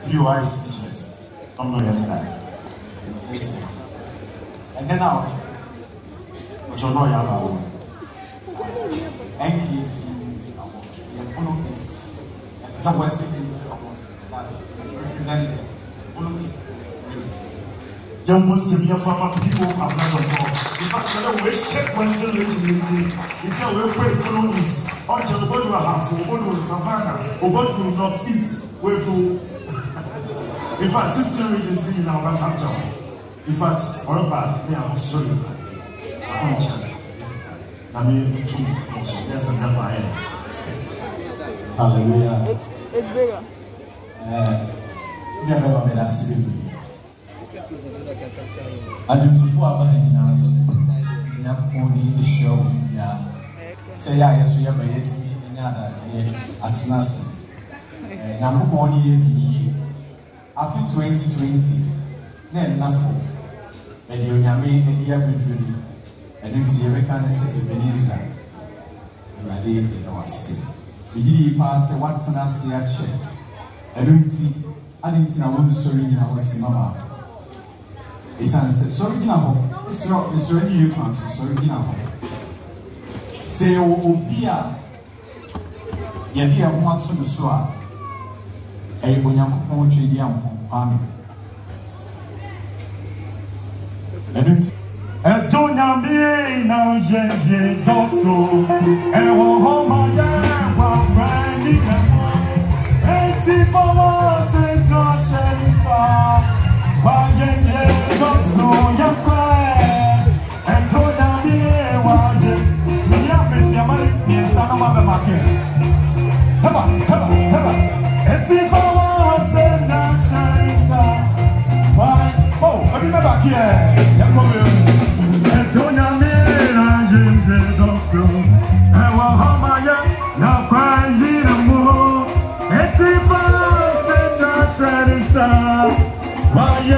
You are speechless. Don't know that. And then out, but you know you have our NKC Music Awards. We are monopolist. And some Western Music Awards. That's represented. Monopolist. Young Muslim, your farmer people have not on top. In fact, we check Western region. He said we're going economists. Until we go to a half, we go to Savannah, we go to Northeast, we go. In fact, 16 regions in our capture. In fact, all about they are sorry. I don't check. I mean, two. Yes, and never end. Hallelujah. It's bigger. Never made us see. I do to follow in us. Not only the show, yeah. Say, yes, we have a yet in other day at Nasi. Now, only after 2020, then enough. And you have made a year between and then see every kind of say, Ebenezer. You are laid in our sin. We did pass a what's an Asia check. I don't see, I didn't know sorry in our cinema. It's answered, sorry, it's already you can't, sorry, say, oh, beer. Yadia wants to swap. A Bunyam poetry, young army. And don't be now, Jenny, Dosso, and home, my young one, Brandy, and for us, and Gosh, and Saw. Why, Jenny, Dosso, young cry, and don't be why you have missed your money in San Mama Market. Come on, and for us, and Gosh, and Saw. Why, oh, I remember here, young woman. Why